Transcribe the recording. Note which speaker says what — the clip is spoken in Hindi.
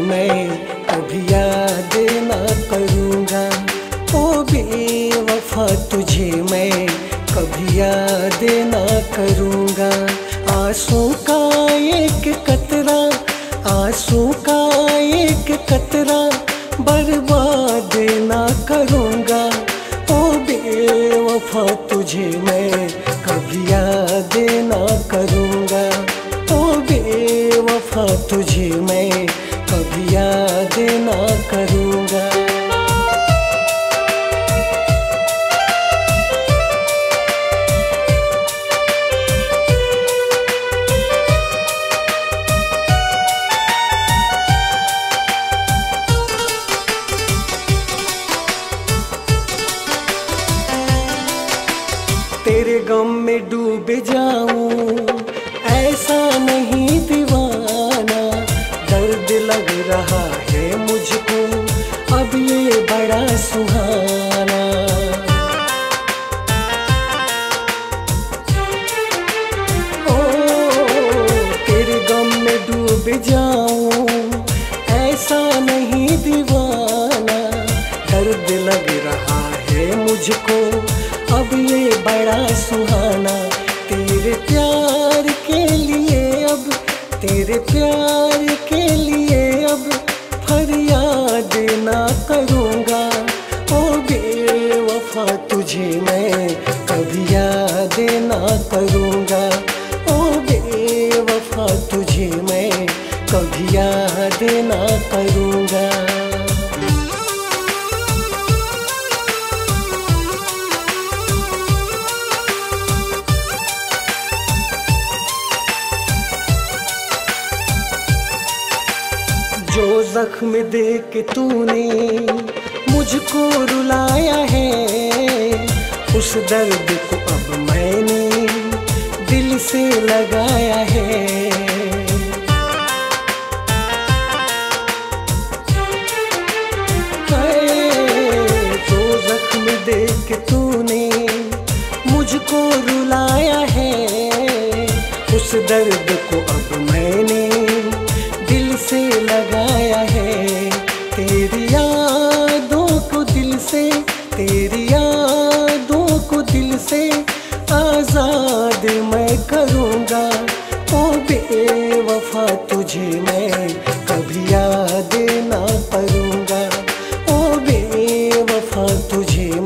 Speaker 1: मैं कभी याद ना करूँगा। ओ बेवफा तुझे मैं कभी याद ना करूँगा। आंसू का एक कतरा, आंसू का एक कतरा बर्बाद ना करूँगा। ओ बेवफा तुझे मैं कभी याद ना करूँगा। ओ बेवफा तुझे मैं कभी याद ना करूँगा। तेरे गम में डूब जाऊं ऐसा नहीं दीवाना। दर्द लग रहा है मुझको अब ये बड़ा सुहाना। ओ तेरे गम में डूब जाऊं ऐसा नहीं दीवाना। दर्द लग रहा है मुझको अब ये बड़ा सुहाना। तेरे प्यार के लिए अब, तेरे प्यार के लिए अब फरियाद ना करूँगा। ओ बेवफा तुझे मैं कभी याद ना करूँगा। ओ बेवफा तुझे मैं कभी याद ना करूँगा। जो जख्म दे के तूने मुझको रुलाया है, उस दर्द को अब मैंने दिल से लगाया है। जो जख्म दे के तूने मुझको रुलाया है, उस दर्द को अब मैंने दिल से लगाया है। तेरी यादों को दिल से, तेरी यादों को दिल से आजाद मैं करूँगा। ओ बेवफा तुझे मैं कभी याद ना करूँगा। ओ बेवफा तुझे